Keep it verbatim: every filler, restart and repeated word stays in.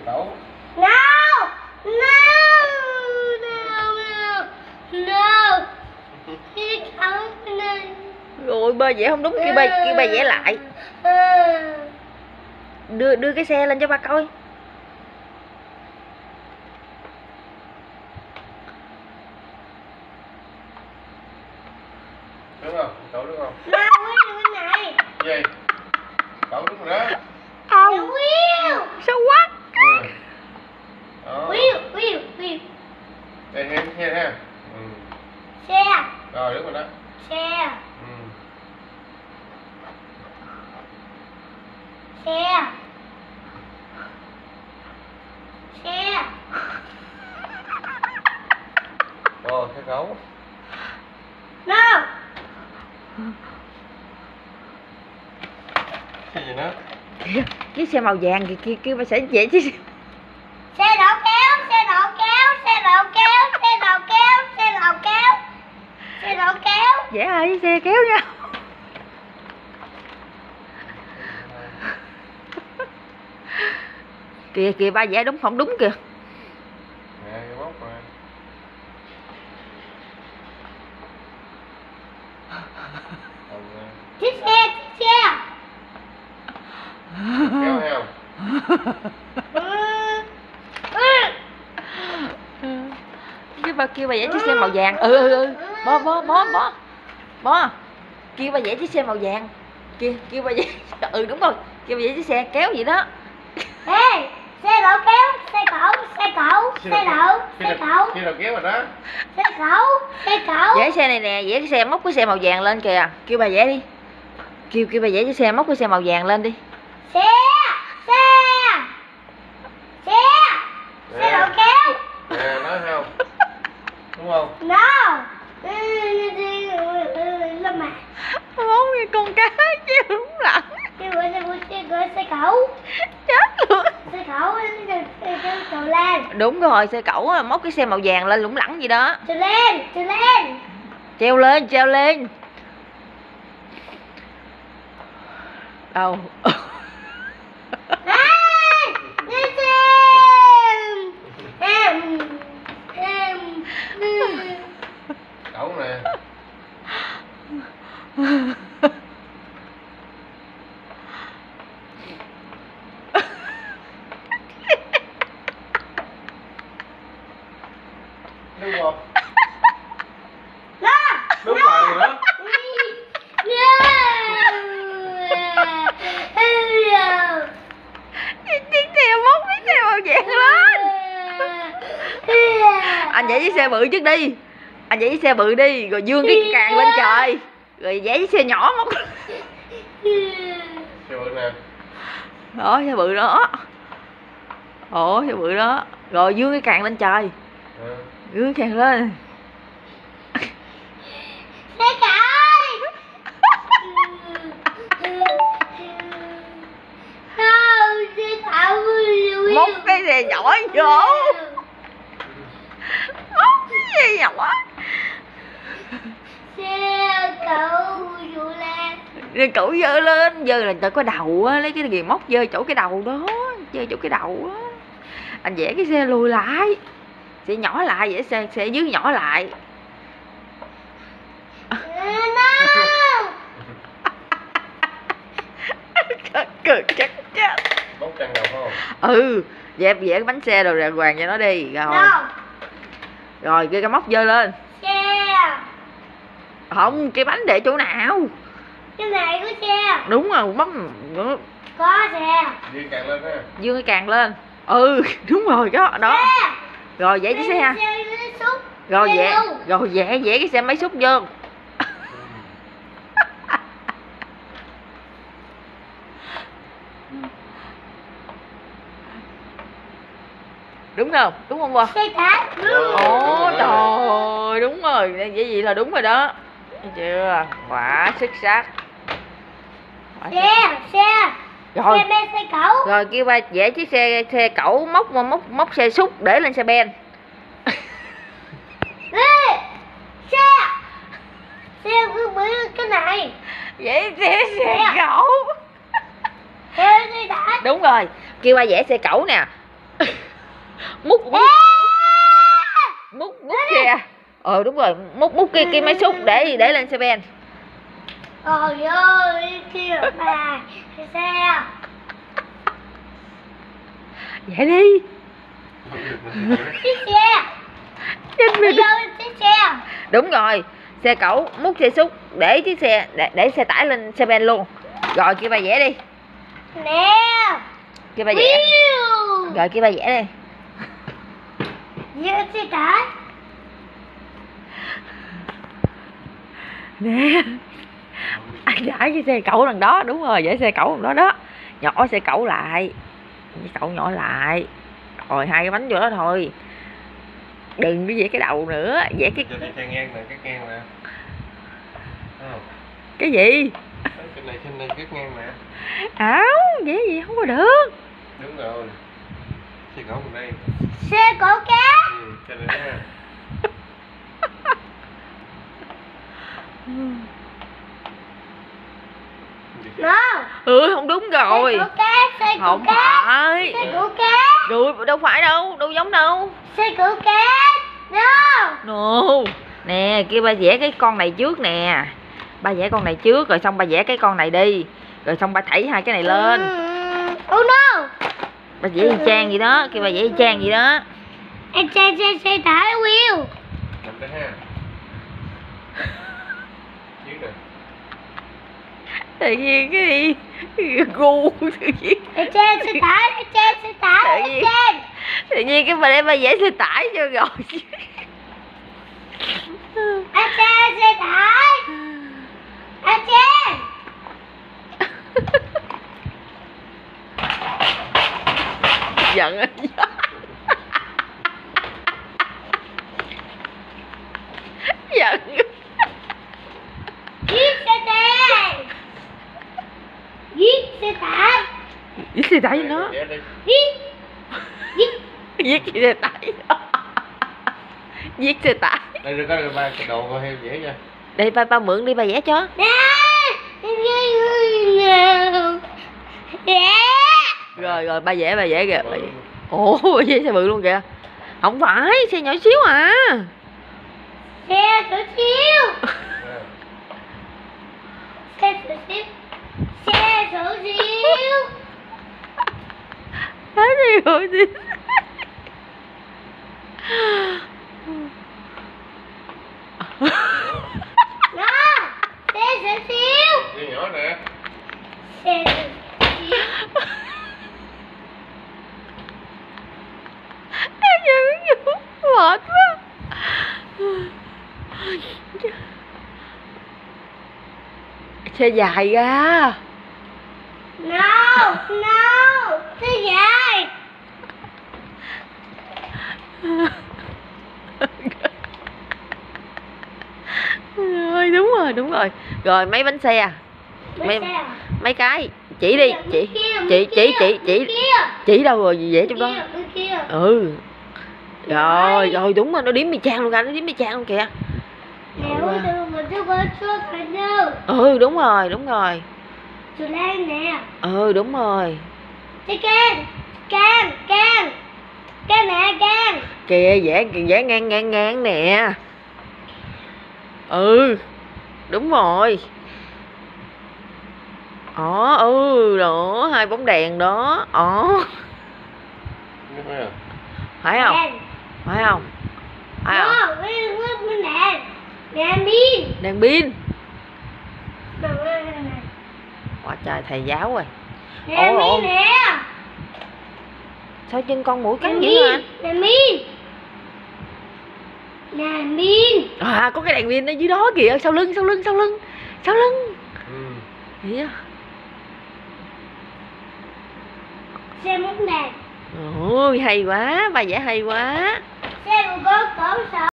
cẩu. No. No. No. No. No. Cái cẩu này. Rồi ba vẽ không đúng, kia ba kia ba vẽ lại. Đưa đưa cái xe lên cho ba coi. Đúng không? Cẩu đúng không? No, cái này. Gì? Cẩu đúng rồi đó. Không. Sao quá? Ừ. Đó. Wheel, wheel, wheel. Đây thêm thêm ha. Ừ. Xe. Rồi đúng rồi đó. Xe. Ừ. Xe. Xe. Rồi xe cẩu. No. Cái gì nữa? Kìa, chiếc xe màu vàng kìa, kia kia ba sẽ vẽ chiếc xe. Xe đổ kéo, xe đổ kéo, xe đổ kéo, xe đổ kéo, xe đổ kéo. Xe đổ kéo. Vẽ hai chiếc xe kéo nhau. Kìa kìa ba vẽ đúng không đúng kìa. Nè cái móc rồi. Chiếc xe, chiếc xe. Kéo heo. Cái ba kia ba vẽ chiếc xe màu vàng. Ừ ừ ừ. Bó bó bó bó. Bó. Kia ba vẽ chiếc xe màu vàng. Kia kia ba vẽ. Ừ đúng rồi. Kia ba vẽ chiếc xe kéo vậy đó. Ê, xe đổ kéo, xe cẩu, xe cẩu, xe đổ, xe cẩu. Xe đổ kéo rồi đó. Xe cẩu, xe cẩu. Vẽ xe này nè, vẽ cái xe móc cái xe màu vàng lên kìa. Kêu bà vẽ đi. Kêu kêu bà vẽ cái xe móc cái xe màu vàng lên đi. Xe, xe. Xe. Xe đổ kéo. Nè nói không? Đúng không? No. Lâm mà. Món như con cá chứ đúng lặng. Cái gọi xe xe gọi xe cẩu. Chết luôn. Xe cẩu xe cẩu lên. Đúng rồi, xe cẩu á, móc cái xe màu vàng lên lủng lẳng gì đó. Trèo lên, trèo lên. Treo lên, treo lên. Đâu? Cẩu nè. Đúng không? Đúng rồi đó. Chiếc xe móc cái xe màu vàng lên. Anh vẽ chiếc xe bự trước đi. Anh vẽ chiếc xe bự đi, rồi dương cái càng lên trời. Rồi vẽ chiếc xe nhỏ móc. Xe bự nè. Đó, xe bự đó. Ồ, xe bự đó. Rồi dương cái càng lên trời. Ừ. Dương cái càng lên. Xe cẩu. Móc cái xe nhỏ vô. Móc cái xe nhỏ. Xe cẩu vụ lan. Rồi cậu dơ lên, dơ là tao có đầu á, lấy cái gì móc dơ chỗ cái đầu đó, dơ chỗ cái đầu á. Anh vẽ cái xe lùi lại, xe nhỏ lại, vẽ xe xe dưới nhỏ lại. Cực chắc chết. Bóc chân đầu phải không? Ừ, vẽ vẽ cái bánh xe rồi đàng hoàng cho nó đi rồi. No. Rồi kia cái móc dơ lên. Xe. Không, cái bánh để chỗ nào? Cái này có xe. Đúng rồi, móc Có xe. Dương càng lên ha. dương cái càng lên. Ừ, đúng rồi đó, đó. Xe. Rồi vẽ chiếc xe. Xe xúc. Rồi Xe vẽ, luôn. rồi vẽ vẽ cái xe máy xúc vô. Đúng không? Đúng không ba? Xe tải. Ồ trời ơi, đúng rồi, vậy gì là đúng rồi đó. Thấy chưa? Quả xuất sắc. Quả xuất sắc. Xe, xe. Rồi. Xe ben, xe cẩu. Rồi kêu ba vẽ chiếc xe xe cẩu móc móc móc xe xúc để lên xe ben. Ê, xe. Xe cứ bị cái này. Vẽ xe xe Xe. cẩu. Xe xe tải. Đúng rồi, kêu ba vẽ xe cẩu nè. múc múc múc múc kìa. Ờ đúng rồi, múc múc kia kia máy xúc để để lên xe ben. Trời ơi, kia bà, xe. Vậy đi. Chiếc xe. Bây giờ chiếc xe. Đúng rồi, xe cẩu múc xe xúc để chiếc xe để, để xe tải lên xe ben luôn. Rồi kêu bà vẽ đi. Nè. Kêu bà vẽ. Rồi kêu bà vẽ đi. Vẽ xe tải. Nè. Anh giải cái xe cẩu đằng đó, đúng rồi, vẽ xe cẩu đằng đó đó. Nhỏ xe cẩu lại. Xe cẩu nhỏ lại. Rồi hai cái bánh vô đó thôi. Đừng có vẽ cái đầu nữa, vẽ cái Cho cái ngang nè, cái ngang nè. Không. cái gì? Cái này trên này cái ngang nè. Áo, vẽ gì không có được. Đúng rồi. Xe cẩu bên đây. Xe cổ cá. Ừ, trên này ha. Nó. Ừ không đúng rồi. Xe cổ cá, xe cổ Không cá. phải. Xe cổ cá. Rồi đâu phải đâu, đâu giống đâu. Xe cổ cá. No. No. Nè, kia ba vẽ cái con này trước nè. Ba vẽ con này trước rồi xong ba vẽ cái con này đi. Rồi xong ba thảy hai cái này lên. Oh no. Ba vẽ y chang gì đó, kia ba vẽ y chang gì đó. Anh xe xe xe tải Will. Nằm đây ha. Dưới nè. Tự nhiên cái gì gu tự nhiên. Anh xe xe tải, anh xe xe tải, Tự anh nhiên. xe. Tự nhiên cái bà để ba vẽ xe tải cho rồi. Anh xe xe tải. Anh xe. Giận anh. Giận. Giết xe tải. Giết xe tải. Giết xe tải nó. Vẽ đi. Giết. Giết. Giết xe tải. Giết xe tải. Đây được có ba cái đồ coi heo vẽ nha. Đây ba ba mượn đi ba vẽ cho. Nè. Nè. Rồi rồi ba vẽ ba vẽ kìa. Ba vẽ. Ồ ba vẽ xe bự luôn kìa. Không phải xe nhỏ xíu à. Xe sửa siêu. Xe sửa siêu. Xe sửa siêu. Nói gì rồi đi. Nó. Xe sửa siêu. Xe nhỏ nè. Xe sửa siêu. Em giờ biết mệt quá. Xe dài ra. No. No. Xe dài. Ơi đúng rồi đúng rồi. Rồi mấy bánh xe. Mấy, Mấy xe. mấy cái chỉ đi chỉ Kia, chỉ kia, chỉ chỉ chỉ kia. chỉ đâu rồi gì vẽ trong đó. Kia, kia. Ừ rồi rồi đúng rồi, nó điếm y chang luôn anh, nó điếm y chang luôn kìa. Nè, Rồi ôi qua. tôi mà tôi có số phải đâu. Ừ đúng rồi đúng rồi. Chú Lan nè. Ừ đúng rồi. Cái can. Can. Can. Can nè, can. Kìa vẽ vẽ ngang ngang ngang nè. Ừ đúng rồi. Đó ừ đó hai bóng đèn đó. Đó Đúng rồi. phải không Can. phải không phải không? Đó, cái cái nè. Nè pin. Đèn pin. Nè, nè, nè. Quá trời thầy giáo rồi. Nè Ồ, ồ. pin nè. Sao chân con mũi Nè cắn dữ vậy anh? pin. Nè pin. Nè pin. À có cái đèn pin ở dưới đó kìa, sau lưng sau lưng sau lưng sau lưng. Ừ. Vậy á. Xe bóng đèn. Ôi hay quá, bà vẽ hay quá. Xe của có cỡ sáu.